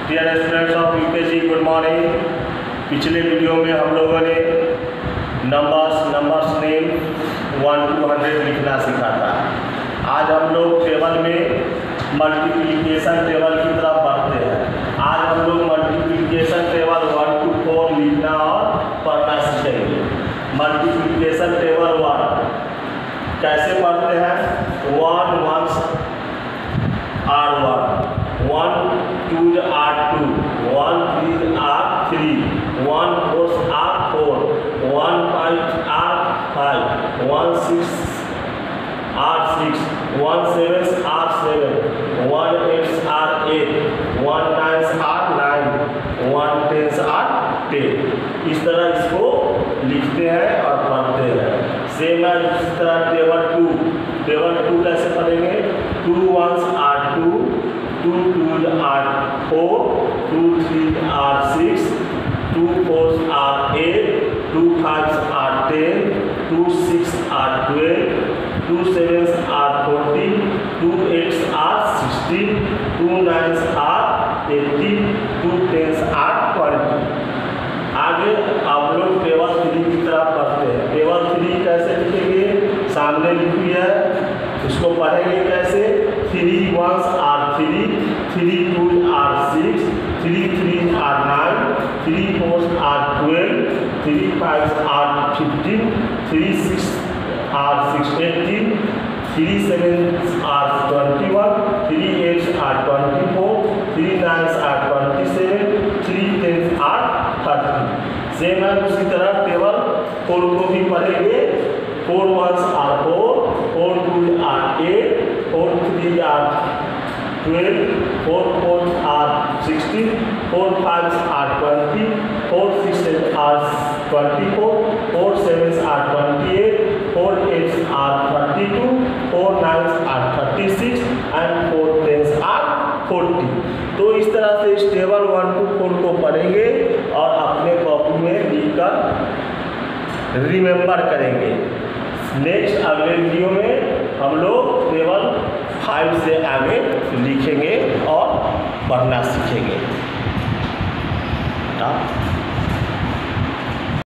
Dear students of UKG, good morning. पिछले video में हम लोगों ने नंबर्स नेम 1 to 100 लिखना सीखा था। आज हम लोग टेबल में मल्टीप्लिकेशन टेबल की तरफ बढ़ते हैं। आज हम लोग मल्टीप्लिकेशन टेबल 1 to 4 लिखना और पढ़ना सीखेंगे। मल्टीप्लिकेशन टेबल 1 कैसे पढ़ते हैं? 1 ones are 1, 1 twos are 2, 1 threes are 3, 1 fours are 4, 1 fives are 5, 1 sixes are 6, 1 sevens are 7, 1 eights are 8, 1 nines are 9, 1 tens are 10। इस तरह इसको लिखते हैं और पढ़ते हैं। सेम है इस तरह टेबल 2 कैसे पढ़ेंगे? 2 ones are 2, 2 twos are 4, 2 threes are 6, 2 fours are 8, 2 fives are 10, 2 sixes are 12, 2 sevens are 14, 2 eights are 16, 2 nines are 18, 2 tens are 20। आगे आप लोग टेबल 3 की तरफ पढ़ते हैं। टेबल 3 कैसे लिखेंगे? सामने लिखी है, इसको पढ़ेंगे कैसे? 3 ones are 3, 3 twos are 6, 3 threes are 9, 3 fours are 12, 3 fives are 15, 3 sixes are 18, 3 sevens are 21, 3 eights are 24, 3 nines are 27, 3 tens are 30। Same है उसी तरह टेबल 4 को भी पढ़ेंगे। 4 ones are 4, 4 twos are 8, 4 threes are 12, 4 fours are 16, 4 fives are 20, 4 sixes are 24, 4 sevens are 28, 4 eights are 32, 4 nines are 36 and 4 tens are 40। तो इस तरह से इस टेबल 1 to 4 को पढ़ेंगे और अपने कॉपी में लिखकर रिमेंबर करेंगे। नेक्स्ट अगले वीडियो में हम लोग टेबल 5 से आगे लिखेंगे और पढ़ना सीखेंगे।